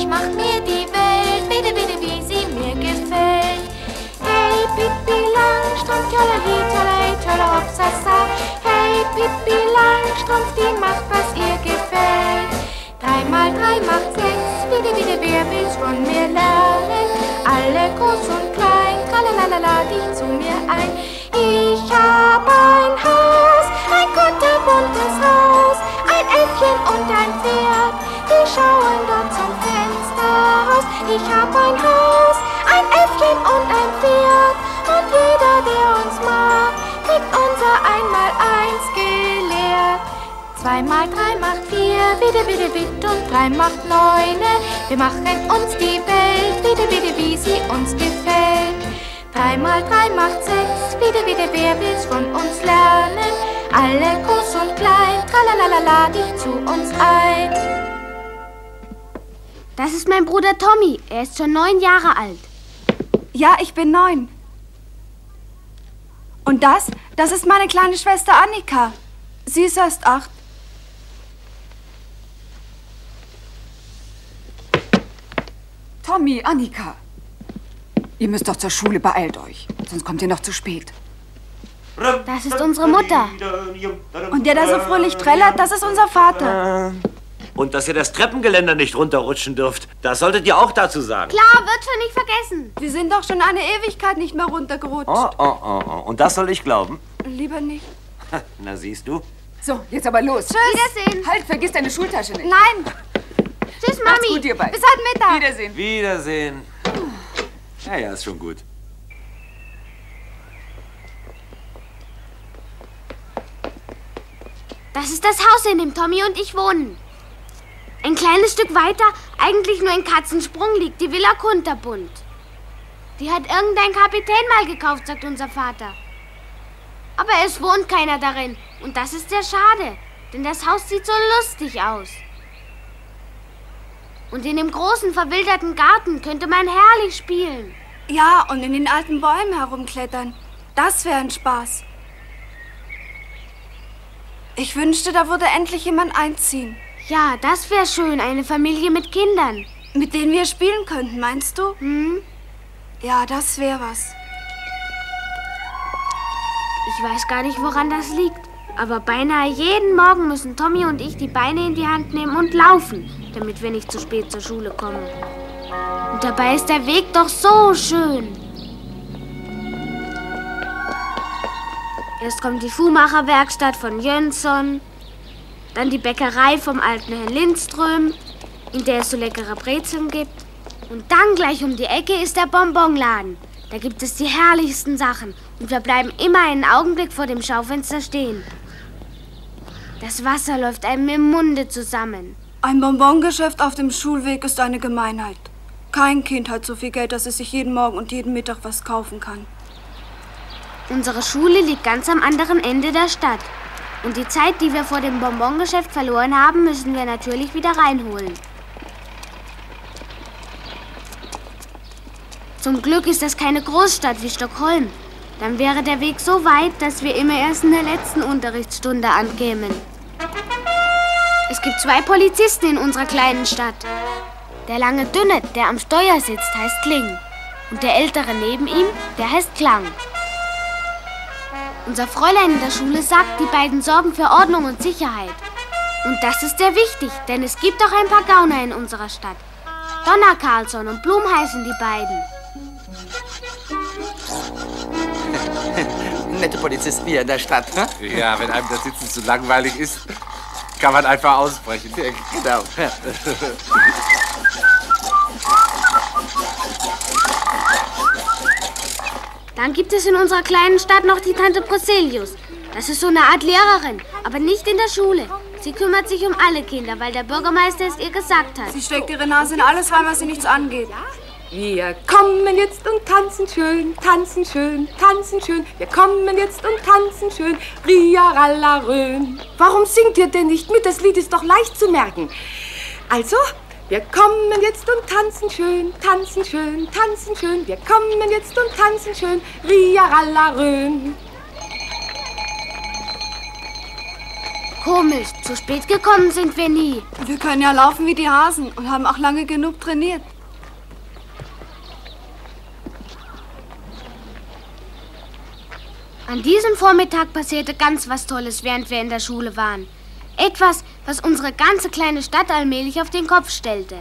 ich mach mir die Welt, bitte, bitte, wie sie mir gefällt. Hey, Pippi Langstrumpf, tjolali, tjolai, tjolla, hopsasa. Hey, Pippi Langstrumpf, die macht, was ihr gefällt. 3 mal 3 macht 6, bitte, bitte, wer will's von mir lernen? Alle groß und klein, tralalala, die zu mir ein. Ich hab ein Haus, ein kunterbuntes Haus, ein Äffchen und ein Pferd, die schauen dort zum Fenster raus. Ich hab ein Haus, ein Äffchen und ein Pferd, und jeder, der uns mag, kriegt unser 1x1 gelehrt. 2 mal 3 macht 4, bitte, bitte, bitte, und 3 macht 9. Wir machen uns die Welt, bitte, bitte, wie sie uns gefällt. 3 mal 3 macht 6, bitte, bitte, wer will's von uns lernen? Alle groß und klein, tralalala, die zu uns ein. Das ist mein Bruder Tommy, er ist schon 9 Jahre alt. Ja, ich bin 9. Und das ist meine kleine Schwester Annika. Sie ist erst 8. Tommy, Annika. Ihr müsst doch zur Schule, beeilt euch. Sonst kommt ihr noch zu spät. Das ist unsere Mutter. Und der da so fröhlich trällert, das ist unser Vater. Und dass ihr das Treppengeländer nicht runterrutschen dürft, das solltet ihr auch dazu sagen. Klar, wird schon nicht vergessen. Wir sind doch schon eine Ewigkeit nicht mehr runtergerutscht. Oh. Und das soll ich glauben? Lieber nicht. Na, siehst du? So, jetzt aber los. Tschüss. Wiedersehen. Halt, vergiss deine Schultasche nicht. Nein. Tschüss, Macht's Mami. gut, ihr beiden. Bis heute Mittag. Wiedersehen. Wiedersehen. Ja, ist schon gut. Das ist das Haus, in dem Tommy und ich wohnen. Ein kleines Stück weiter, eigentlich nur ein Katzensprung, liegt die Villa Kunterbund. Die hat irgendein Kapitän mal gekauft, sagt unser Vater. Aber es wohnt keiner darin. Und das ist sehr schade, denn das Haus sieht so lustig aus. Und in dem großen, verwilderten Garten könnte man herrlich spielen. Ja, und in den alten Bäumen herumklettern. Das wäre ein Spaß. Ich wünschte, da würde endlich jemand einziehen. Ja, das wäre schön, eine Familie mit Kindern. Mit denen wir spielen könnten, meinst du? Hm? Ja, das wäre was. Ich weiß gar nicht, woran das liegt. Aber beinahe jeden Morgen müssen Tommy und ich die Beine in die Hand nehmen und laufen, damit wir nicht zu spät zur Schule kommen. Und dabei ist der Weg doch so schön. Erst kommt die Schuhmacherwerkstatt von Jönsson, dann die Bäckerei vom alten Herrn Lindström, in der es so leckere Brezeln gibt. Und dann gleich um die Ecke ist der Bonbonladen. Da gibt es die herrlichsten Sachen und wir bleiben immer einen Augenblick vor dem Schaufenster stehen. Das Wasser läuft einem im Munde zusammen. Ein Bonbongeschäft auf dem Schulweg ist eine Gemeinheit. Kein Kind hat so viel Geld, dass es sich jeden Morgen und jeden Mittag was kaufen kann. Unsere Schule liegt ganz am anderen Ende der Stadt. Und die Zeit, die wir vor dem Bonbongeschäft verloren haben, müssen wir natürlich wieder reinholen. Zum Glück ist das keine Großstadt wie Stockholm. Dann wäre der Weg so weit, dass wir immer erst in der letzten Unterrichtsstunde ankämen. Es gibt 2 Polizisten in unserer kleinen Stadt. Der lange Dünne, der am Steuer sitzt, heißt Kling. Und der ältere neben ihm, der heißt Klang. Unser Fräulein in der Schule sagt, die beiden sorgen für Ordnung und Sicherheit. Und das ist sehr wichtig, denn es gibt auch ein paar Gauner in unserer Stadt. Donna Karlsson und Blum heißen die beiden. Nette Polizisten hier in der Stadt, ne? Ja, wenn einem das Sitzen zu langweilig ist, kann man einfach ausbrechen. Ja, genau. Dann gibt es in unserer kleinen Stadt noch die Tante Bruselius. Das ist so eine Art Lehrerin, aber nicht in der Schule. Sie kümmert sich um alle Kinder, weil der Bürgermeister es ihr gesagt hat. Sie steckt ihre Nase in alles rein, was sie nichts angeht. Wir kommen jetzt und tanzen schön, tanzen schön, tanzen schön. Wir kommen jetzt und tanzen schön, Ria-Ralla-Rön. Warum singt ihr denn nicht mit? Das Lied ist doch leicht zu merken. Also, wir kommen jetzt und tanzen schön, tanzen schön, tanzen schön. Wir kommen jetzt und tanzen schön, Ria-Ralla-Rön. Komisch, zu spät gekommen sind wir nie. Wir können ja laufen wie die Hasen und haben auch lange genug trainiert. An diesem Vormittag passierte ganz was Tolles, während wir in der Schule waren. Etwas, was unsere ganze kleine Stadt allmählich auf den Kopf stellte.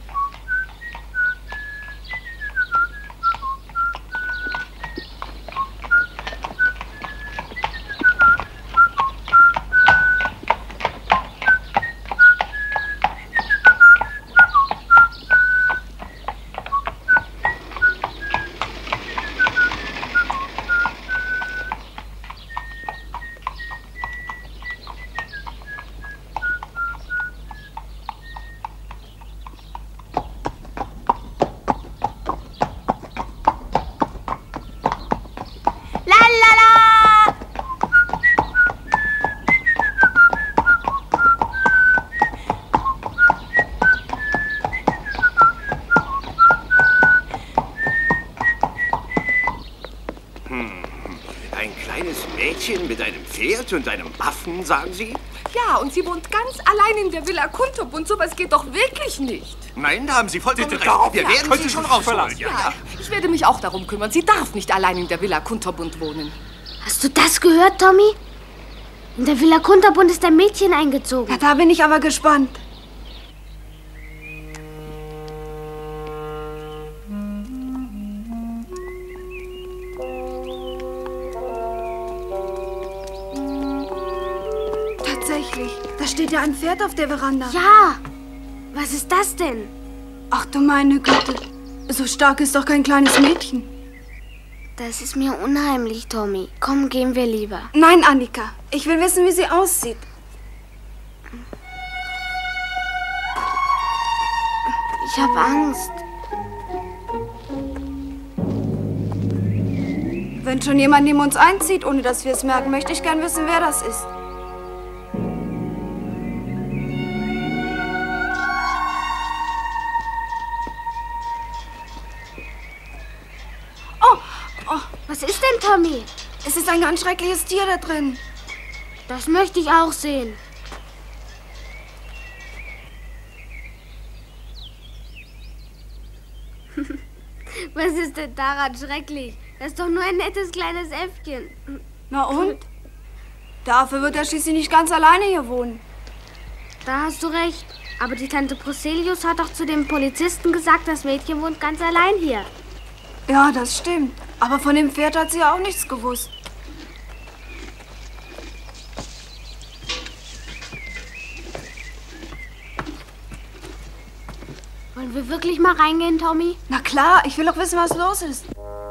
Ein kleines Mädchen mit einem Pferd und einem Affen, sagen Sie? Ja, und sie wohnt ganz allein in der Villa Kunterbund. Sowas geht doch wirklich nicht. Nein, da haben Sie vollkommen recht. Wir werden Sie schon rausholen. Ja. Ich werde mich auch darum kümmern. Sie darf nicht allein in der Villa Kunterbund wohnen. Hast du das gehört, Tommy? In der Villa Kunterbund ist ein Mädchen eingezogen. Ja, da bin ich aber gespannt. Tatsächlich, da steht ja ein Pferd auf der Veranda. Ja, was ist das denn? Ach du meine Güte, so stark ist doch kein kleines Mädchen. Das ist mir unheimlich, Tommy. Komm, gehen wir lieber. Nein, Annika, ich will wissen, wie sie aussieht. Ich habe Angst. Wenn schon jemand neben uns einzieht, ohne dass wir es merken, möchte ich gern wissen, wer das ist. Was ist denn, Tommy? Es ist ein ganz schreckliches Tier da drin. Das möchte ich auch sehen. Was ist denn daran schrecklich? Das ist doch nur ein nettes kleines Äffchen. Na und? Der Affe wird ja schließlich nicht ganz alleine hier wohnen. Da hast du recht. Aber die Tante Bruselius hat doch zu dem Polizisten gesagt, das Mädchen wohnt ganz allein hier. Ja, das stimmt. Aber von dem Pferd hat sie ja auch nichts gewusst. Wollen wir wirklich mal reingehen, Tommy? Na klar, ich will doch wissen, was los ist.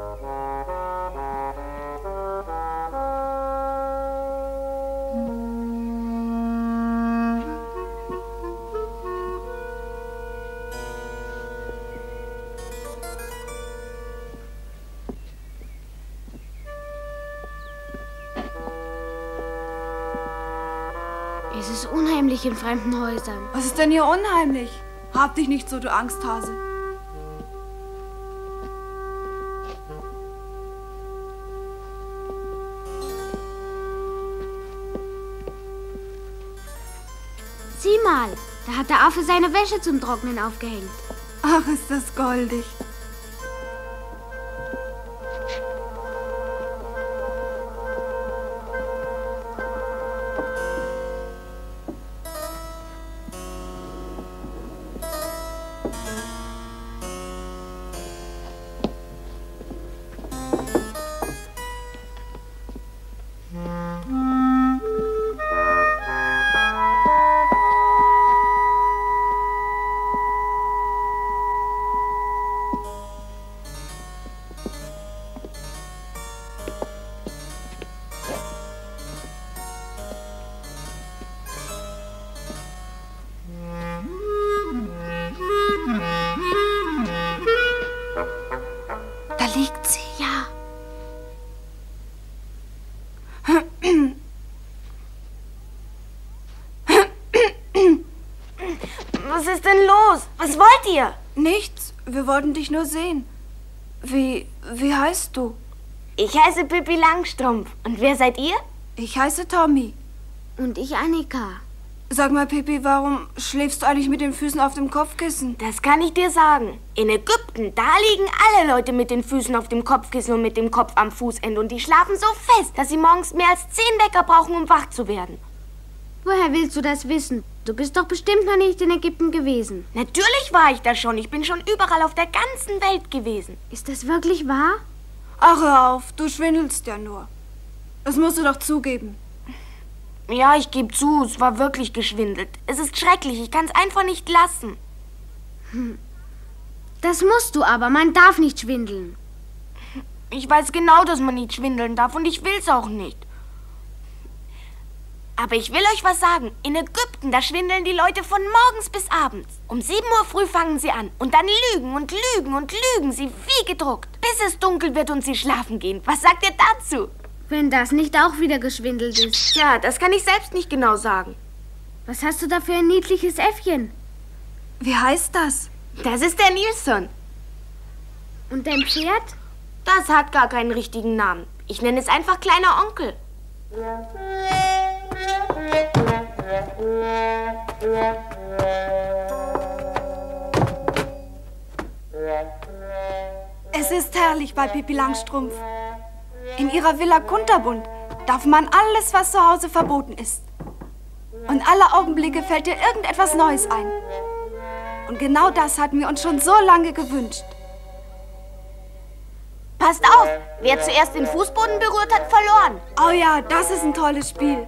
Es ist unheimlich in fremden Häusern. Was ist denn hier unheimlich? Hab dich nicht so, du Angsthase. Sieh mal, da hat der Affe seine Wäsche zum Trocknen aufgehängt. Ach, ist das goldig. Da liegt sie. Ja. Was ist denn los? Was wollt ihr? Nichts, wir wollten dich nur sehen. Wie heißt du? Ich heiße Pippi Langstrumpf. Und wer seid ihr? Ich heiße Tommy. Und ich Annika. Sag mal, Pippi, warum schläfst du eigentlich mit den Füßen auf dem Kopfkissen? Das kann ich dir sagen. In Ägypten, da liegen alle Leute mit den Füßen auf dem Kopfkissen und mit dem Kopf am Fußende. Und die schlafen so fest, dass sie morgens mehr als 10 Wecker brauchen, um wach zu werden. Woher willst du das wissen? Du bist doch bestimmt noch nicht in Ägypten gewesen. Natürlich war ich da schon. Ich bin schon überall auf der ganzen Welt gewesen. Ist das wirklich wahr? Ach, hör auf, du schwindelst ja nur. Das musst du doch zugeben. Ja, ich gebe zu, es war wirklich geschwindelt. Es ist schrecklich, ich kann es einfach nicht lassen. Das musst du aber, man darf nicht schwindeln. Ich weiß genau, dass man nicht schwindeln darf und ich will's auch nicht. Aber ich will euch was sagen. In Ägypten, da schwindeln die Leute von morgens bis abends. Um 7 Uhr früh fangen sie an und dann lügen und lügen und lügen sie wie gedruckt, bis es dunkel wird und sie schlafen gehen. Was sagt ihr dazu? Wenn das nicht auch wieder geschwindelt ist. Tja, das kann ich selbst nicht genau sagen. Was hast du da für ein niedliches Äffchen? Wie heißt das? Das ist der Nilsson. Und dein Pferd? Das hat gar keinen richtigen Namen. Ich nenne es einfach kleiner Onkel. Es ist herrlich bei Pippi Langstrumpf. In ihrer Villa Kunterbund darf man alles, was zu Hause verboten ist. Und alle Augenblicke fällt dir irgendetwas Neues ein. Und genau das hatten wir uns schon so lange gewünscht. Passt auf, wer zuerst den Fußboden berührt hat, verloren. Oh ja, das ist ein tolles Spiel.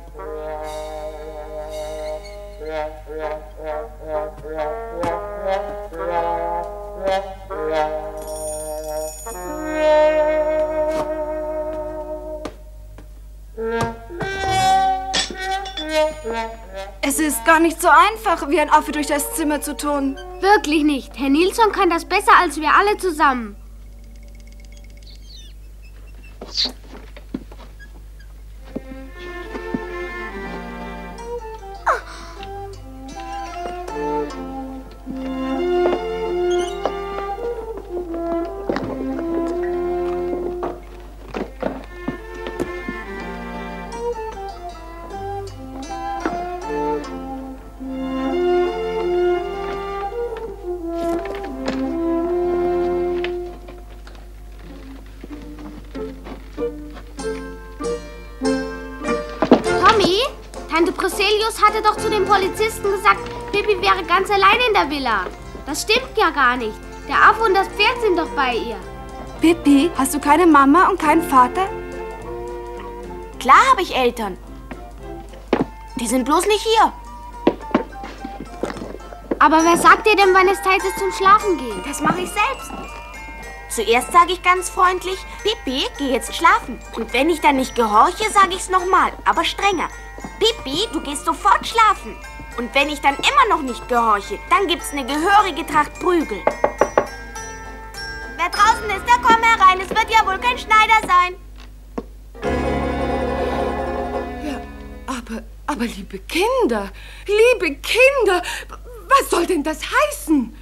Es ist gar nicht so einfach, wie ein Affe durch das Zimmer zu turnen. Wirklich nicht. Herr Nilsson kann das besser als wir alle zusammen. Tante Bruselius hatte doch zu den Polizisten gesagt, Pippi wäre ganz allein in der Villa. Das stimmt ja gar nicht. Der Affe und das Pferd sind doch bei ihr. Pippi, hast du keine Mama und keinen Vater? Klar habe ich Eltern. Die sind bloß nicht hier. Aber wer sagt dir denn, wann es Zeit ist zum Schlafen gehen? Das mache ich selbst. Zuerst sage ich ganz freundlich, Pippi, geh jetzt schlafen. Und wenn ich dann nicht gehorche, sage ich es nochmal, aber strenger. Pippi, du gehst sofort schlafen. Und wenn ich dann immer noch nicht gehorche, dann gibt's eine gehörige Tracht Prügel. Wer draußen ist, der komm herein. Es wird ja wohl kein Schneider sein. Ja, aber liebe Kinder, was soll denn das heißen?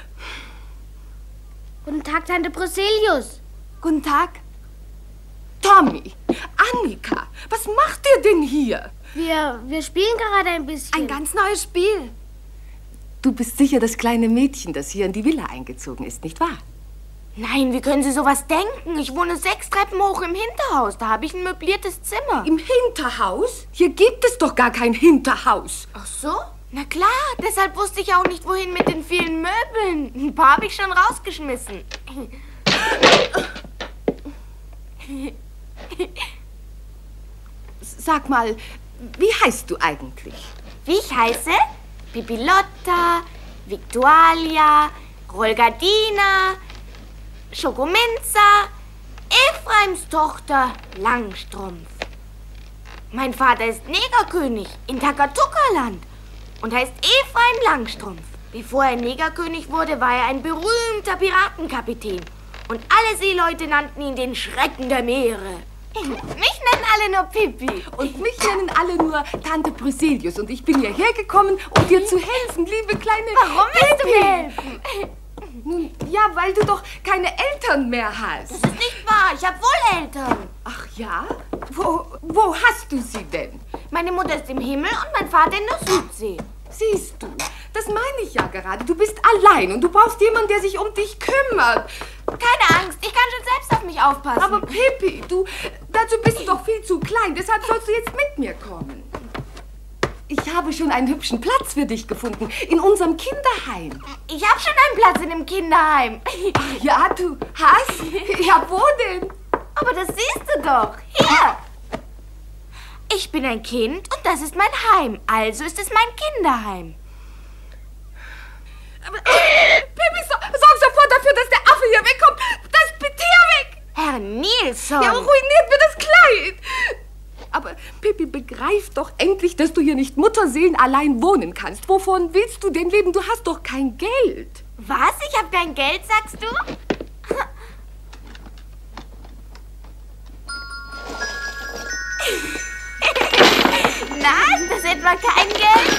Guten Tag, Tante Bruselius. Guten Tag. Tommy, Annika, was macht ihr denn hier? Wir spielen gerade ein bisschen. Ein ganz neues Spiel. Du bist sicher das kleine Mädchen, das hier in die Villa eingezogen ist, nicht wahr? Nein, wie können Sie sowas denken? Ich wohne 6 Treppen hoch im Hinterhaus. Da habe ich ein möbliertes Zimmer. Im Hinterhaus? Hier gibt es doch gar kein Hinterhaus. Ach so? Na klar, deshalb wusste ich auch nicht, wohin mit den vielen Möbeln. Ein paar habe ich schon rausgeschmissen. Sag mal, wie heißt du eigentlich? Wie ich heiße? Pipilotta, Victualia, Rolgadina, Schokominza, Ephraims Tochter Langstrumpf. Mein Vater ist Negerkönig in Takatuka-Land und heißt Ephraim Langstrumpf. Bevor er Negerkönig wurde, war er ein berühmter Piratenkapitän. Und alle Seeleute nannten ihn den Schrecken der Meere. Mich nennen alle nur Pippi. Und mich nennen alle nur Tante Bruselius. Und ich bin hierher gekommen, um dir zu helfen, liebe kleine Warum willst du mir helfen? Nun, ja, weil du doch keine Eltern mehr hast. Das ist nicht wahr. Ich habe wohl Eltern. Ach ja? Wo hast du sie denn? Meine Mutter ist im Himmel und mein Vater in der Südsee. Siehst du, das meine ich ja gerade. Du bist allein und du brauchst jemanden, der sich um dich kümmert. Keine Angst, ich kann schon selbst auf mich aufpassen. Aber Pippi, dazu bist du doch viel zu klein. Deshalb sollst du jetzt mit mir kommen. Ich habe schon einen hübschen Platz für dich gefunden. In unserem Kinderheim. Ich habe schon einen Platz in dem Kinderheim. Ach ja, du hast? Ja, wo denn? Aber das siehst du doch. Hier. Ich bin ein Kind und das ist mein Heim. Also ist es mein Kinderheim. Aber, Pippi, sorg sofort dafür, dass der Affe hier wegkommt. Das Peter weg. Herr Nilsson. Ja, ruiniert mir das Kleid. Aber Pippi, begreif doch endlich, dass du hier nicht mutterseelenallein wohnen kannst. Wovon willst du denn leben? Du hast doch kein Geld. Was? Ich habe kein Geld, sagst du? Na, ist das etwa kein Geld?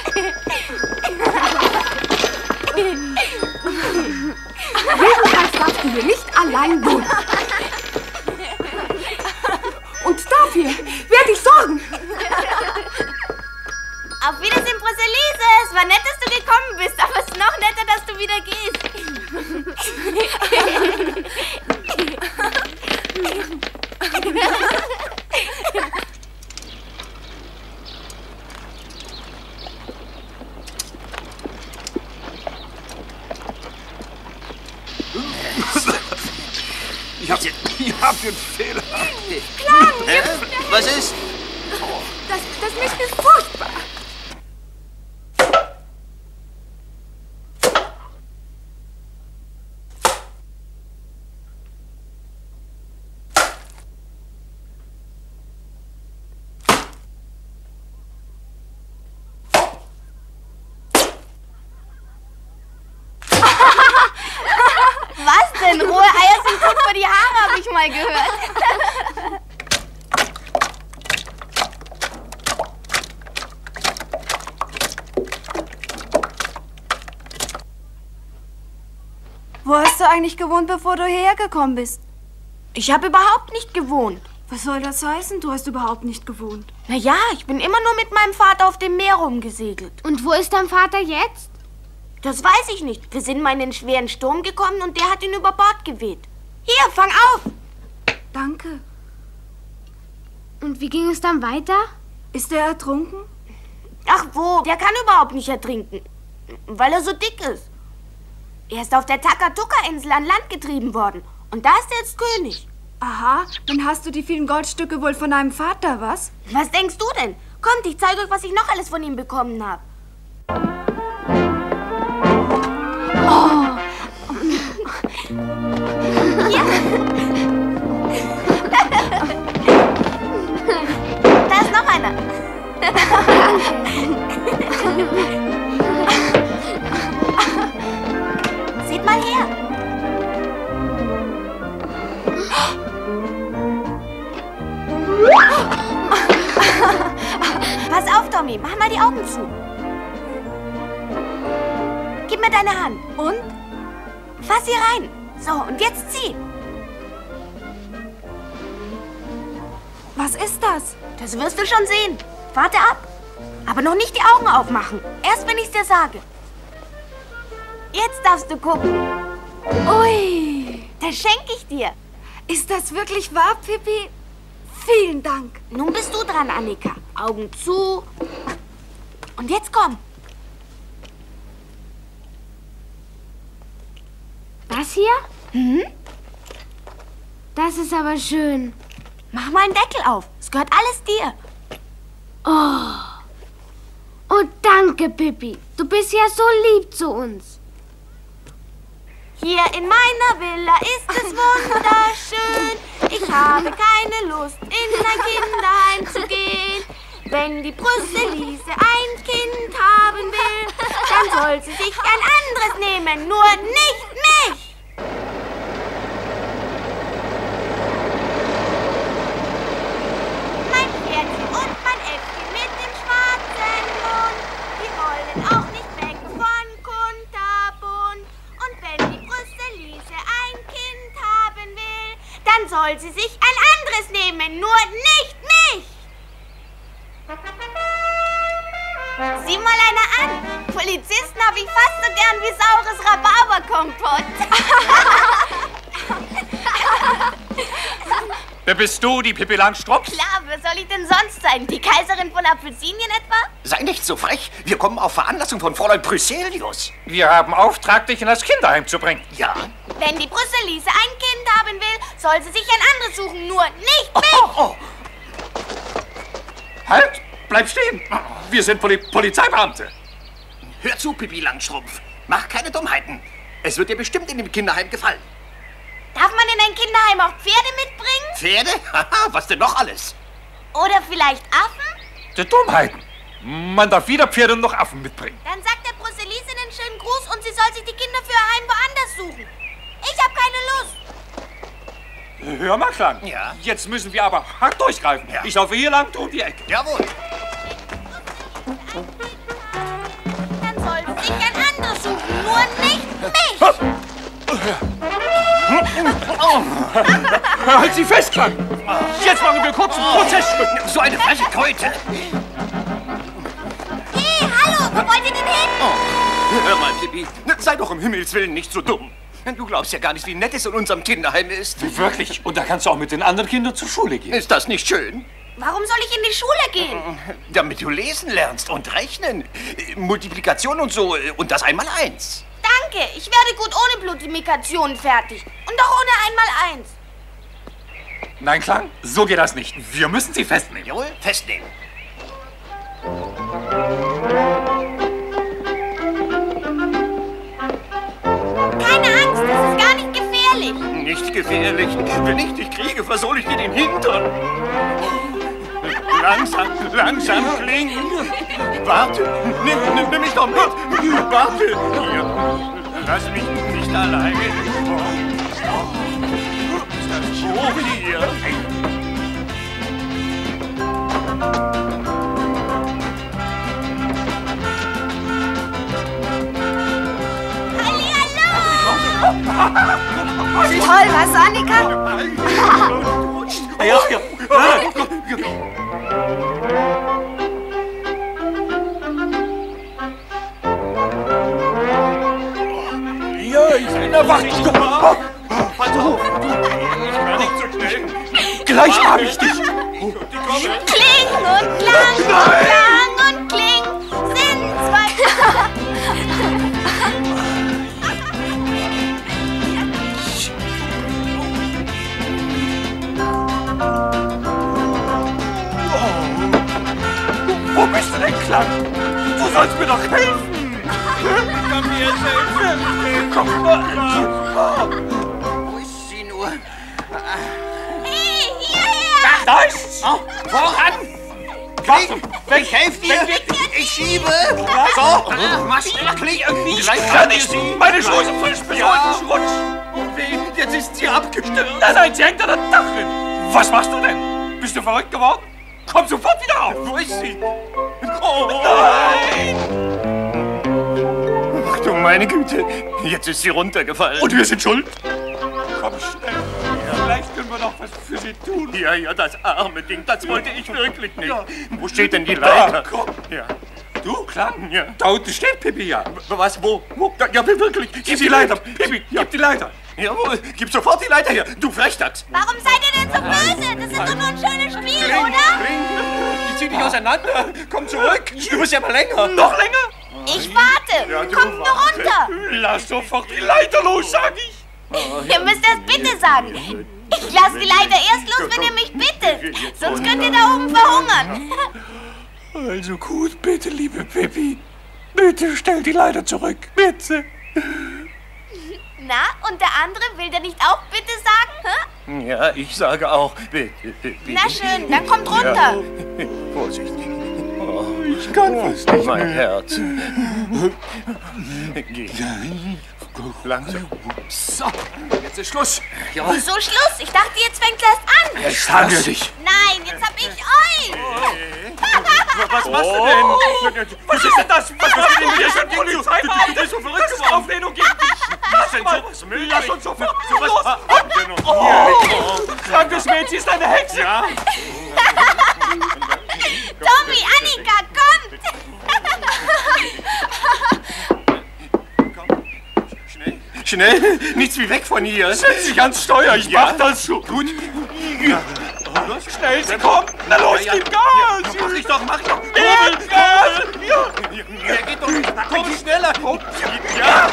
Jedenfalls darfst du hier nicht allein wohnen. Und dafür werde ich sorgen. Auf Wiedersehen, Brüsselise. Es war nett, dass du gekommen bist, aber es ist noch netter, dass du wieder gehst. Ich hab den Fehler. Was ist? Das Mist ist furchtbar. Was denn? Rohe Eier sind gut für die Haare, habe ich mal gehört. Wo hast du eigentlich gewohnt, bevor du hierher gekommen bist? Ich habe überhaupt nicht gewohnt. Was soll das heißen? Du hast überhaupt nicht gewohnt. Naja, ich bin immer nur mit meinem Vater auf dem Meer rumgesegelt. Und wo ist dein Vater jetzt? Das weiß ich nicht. Wir sind mal in einen schweren Sturm gekommen und der hat ihn über Bord geweht. Hier, fang auf! Danke. Und wie ging es dann weiter? Ist er ertrunken? Ach wo, der kann überhaupt nicht ertrinken, weil er so dick ist. Er ist auf der Takatuka-Insel an Land getrieben worden und da ist er jetzt König. Aha, dann hast du die vielen Goldstücke wohl von deinem Vater, was? Was denkst du denn? Kommt, ich zeige euch, was ich noch alles von ihm bekommen habe. Ja. Da ist noch einer. Seht mal her. Pass auf, Tommy. Mach mal die Augen zu. Gib mir deine Hand. Und? Fass hier rein. So, und jetzt zieh. Was ist das? Das wirst du schon sehen. Warte ab. Aber noch nicht die Augen aufmachen. Erst, wenn ich's dir sage. Jetzt darfst du gucken. Ui, Das schenke ich dir. ist das wirklich wahr, Pippi? Vielen Dank. Nun bist du dran, Annika. Augen zu. Und jetzt komm. Das hier? Mhm. Das ist aber schön. Mach mal einen Deckel auf. Es gehört alles dir. Oh, danke, Pippi. Du bist ja so lieb zu uns. Hier in meiner Villa ist es wunderschön. Ich habe keine Lust, in ein Kinderheim zu gehen. Wenn die Brüsselise ein Kind haben will, dann soll sie sich ein anderes nehmen, nur nicht mich. Mein Pferdchen und mein Äffchen mit dem schwarzen Mund, die wollen auch nicht weg von Kunterbunt. Und wenn die Brüsselise ein Kind haben will, dann soll sie sich ein anderes nehmen, nur nicht mich. Sieh mal einer an. Polizisten habe ich fast so gern wie saures Rhabarberkompott. Wer bist du, die Pippi Langstrumpf? Klar, wer soll ich denn sonst sein? Die Kaiserin von Apfelsinien etwa? Sei nicht so frech. Wir kommen auf Veranlassung von Fräulein Brüsselius. Wir haben Auftrag, dich in das Kinderheim zu bringen. Ja? Wenn die Brüsselise ein Kind haben will, soll sie sich ein anderes suchen, nur nicht mich. Halt! Bleib stehen! Wir sind Polizeibeamte. Hör zu, Pippi Langstrumpf. Mach keine Dummheiten. Es wird dir bestimmt in dem Kinderheim gefallen. Darf man in ein Kinderheim auch Pferde mitbringen? Pferde? Haha, was denn noch alles? Oder vielleicht Affen? Die Dummheiten. Man darf weder Pferde noch Affen mitbringen. Dann sagt der Brüsselise einen schönen Gruß und sie soll sich die Kinder für ein Heim woanders suchen. Ich hab keine Lust. Hör mal, Klang. Ja? Jetzt müssen wir aber hart durchgreifen. Ja. Ich laufe hier lang, du um die Ecke. Jawohl. Dann soll sie sich ein anderes suchen, nur nicht mich. Halt sie fest, Klang! Jetzt machen wir kurz einen Prozess. So eine freche Keute. Hey, hallo, wo wollt ihr denn hin? Hör mal, Pippi. Sei doch um Himmels Willen nicht so dumm. Du glaubst ja gar nicht, wie nett es in unserem Kinderheim ist. Wirklich? Und da kannst du auch mit den anderen Kindern zur Schule gehen. Ist das nicht schön? Warum soll ich in die Schule gehen? Damit du lesen lernst und rechnen. Multiplikation und so. Und das Einmaleins. Danke, ich werde gut ohne Multiplikation fertig. Und auch ohne Einmaleins. Nein, Klang, so geht das nicht. Wir müssen sie festnehmen. Jawohl, festnehmen. Keine Angst, das ist gar nicht gefährlich. Nicht gefährlich. Wenn ich dich kriege, versohle ich dir den Hintern. Langsam, langsam klingen. Warte, nimm mich doch mit. Warte. Hier, lass mich nicht alleine. Oh, hier. Toll, was, Annika? Ja. Ja, ich bin erwacht. Pass auf. Ich kann nicht so schnell. Gleich hab ich dich. Kling und Klang und Klang und Kling sind zwei. Wo bist du denn, Klang? Du sollst mir doch helfen. Komm mir jetzt helfen. Komm mal. Wo ist sie nur? Hey, hierher! Da ist. Oh, voran! Ich helfe dir! Ich schiebe! So! Mach schneller, Kling irgendwie! Ich kann nicht. Meine Schuhe sind frisch bis heute Schrutsch. Oh weh, jetzt ist sie abgestürzt! Nein, sie hängt an der Dachrin. Was machst du denn? Bist du verrückt geworden? Komm sofort wieder auf. Wo ist sie? Oh! Nein! Ach du meine Güte, jetzt ist sie runtergefallen. Und wir sind schuld? Komm schnell. Vielleicht können wir noch was für sie tun. Ja, das arme Ding, das wollte ich wirklich nicht. Ja. Wo steht denn die Da, Leiter? komm. Ja. Du, klar? Ja. Da unten steht Pippi ja. Was, wo? Ja, wirklich. Gib die Leiter. Pippi, gib die Leiter. Jawohl, gib sofort die Leiter her, du Frechdachs. Warum seid ihr denn so böse? Das ist doch nur ein schönes Spiel, oder? Ich zieh dich auseinander. Komm zurück. Du bist ja mal länger. Noch länger? Ich warte. Ja, du Kommt nur warte. runter. Lass sofort die Leiter los, sag ich. Ihr müsst das bitte sagen. Ich lasse die Leiter erst los, wenn ihr mich bittet. Sonst könnt ihr da oben verhungern. Also gut, bitte, liebe Pippi. Bitte stell die Leiter zurück, bitte. Na, und der andere will der nicht auch bitte sagen? Hä? Ja, ich sage auch. Bitte. Na schön, dann kommt runter. Vorsichtig. Oh, ich kann fast nicht. Mein Herz. Geh. Langsam. So, jetzt ist Schluss. Wieso Schluss? Ich dachte, jetzt fängt erst an. Jetzt haben wir dich. Nein, jetzt hab ich euch. Was machst du denn? Was ist denn das? Was ist denn hier schon Polizeibeamte? Du bist so verrückt Das ist geworden. Auflehnung gegen dich. Was denn sowas? Lass uns sofort Sowas los. haben wir noch hier. Krankes Mädchen ist eine Hexe. Ja? Tommy, Annika, kommt. Schnell, nichts wie weg von hier. Setz dich ans Steuer, ich mach das schon. Gut. Ja. Schnell, sie kommt. Na los, gib Gas. Mach ich doch. Mehr Gas. Ja. Der geht doch nicht. Komm schneller. Ja.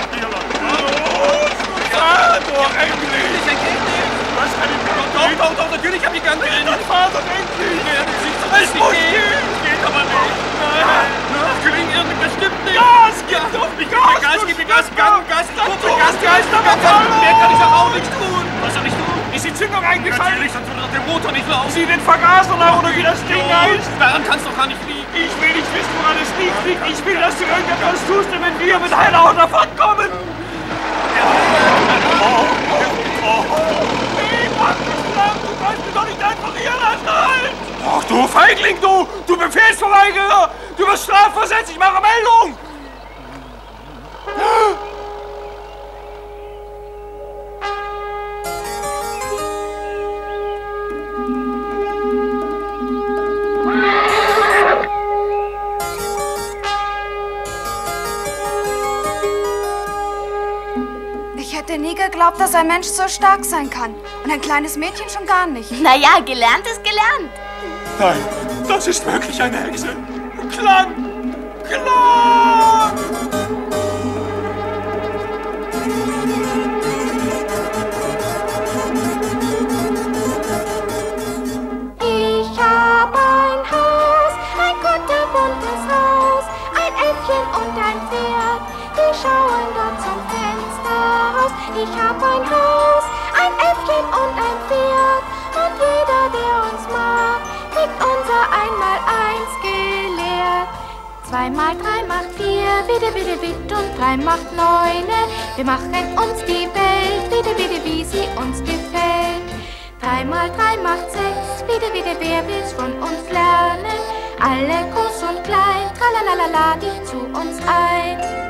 Ja, doch, endlich. Was kann ich denn? Doch, natürlich hab ich Gang drin. Dann fahr doch endlich. Es muss gehen. Geht aber nicht. Das gelingt irgendwie bestimmt nicht. Gas, gib doch nicht Gas. Gib mir Gas. Mehr kann ich doch auch nicht tun. Was soll ich tun? Ist die Zündung eingefallen? Natürlich, sonst würde doch der Motor nicht laufen. Sieh den Vergaser nach oder wie das Ding heißt. Daran kannst du doch gar nicht liegen. Ich will nicht wissen, woran es liegt. Ich will, dass du irgendetwas tust, damit wir mit heiler Haut davonkommen. Hey, Mann, du kannst mich doch nicht einfach hier lassen. Halt! Ach du Feigling, du! Du Befehlsverweigerer! Du wirst strafversetzt, ich mache Meldung! Ich hätte nie geglaubt, dass ein Mensch so stark sein kann. Und ein kleines Mädchen schon gar nicht. Naja, gelernt ist gelernt. Nein, das ist wirklich eine Hexe. Klang! Ich hab ein Haus, ein kunterbuntes Haus, ein Äffchen und ein Pferd, die schauen dort zum Fenster raus. Ich hab ein Haus, ein Äffchen und ein Pferd, und jeder, der uns mag, kriegt unser Einmaleins gelehrt. 2 mal 3 macht 4, bitte, bitte, und 3 macht 9. Wir machen uns die Welt, bitte, wie sie uns gefällt. 3 mal 3 macht 6, bitte, wer will's von uns lernen? Alle groß und klein, tralalala, die zu uns ein.